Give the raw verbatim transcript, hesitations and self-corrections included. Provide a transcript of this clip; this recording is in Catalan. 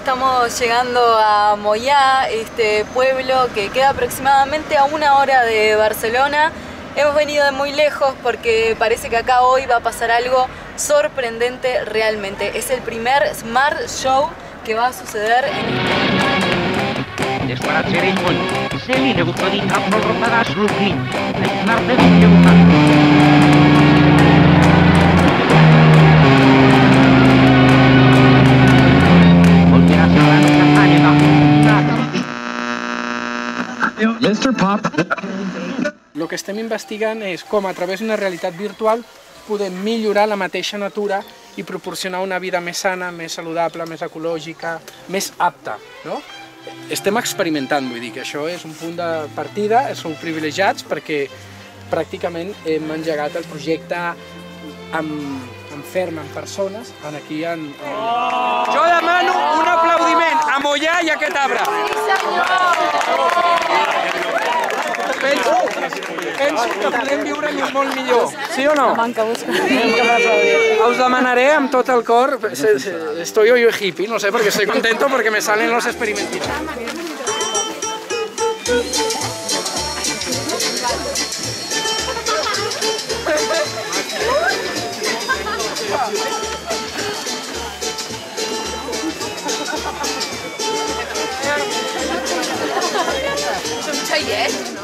estamos llegando a Moià, este pueblo que queda aproximadamente a una hora de Barcelona. Hemos venido de muy lejos porque parece que acá hoy va a pasar algo sorprendente realmente. Es el primer Smart Show que va a suceder en mister Pop. El que estem investigant és com a través d'una realitat virtual podem millorar la mateixa natura i proporcionar una vida més sana, més saludable, més ecològica, més apta, no? Estem experimentant, vull dir que això és un punt de partida, sou privilegiats perquè pràcticament hem engegat el projecte amb, amb ferm, amb persones, aquí en... Oh! Jo demano un aplaudiment a Moià i a aquest arbre. Sí, senyor! Penso, penso que podem viure en un món millor, sí o no? Manca busca. Os demanaré amb tot el cor, estoy hoy hippie, no sé, porque estoy contento porque me salen los experimentitos. Som xaiet.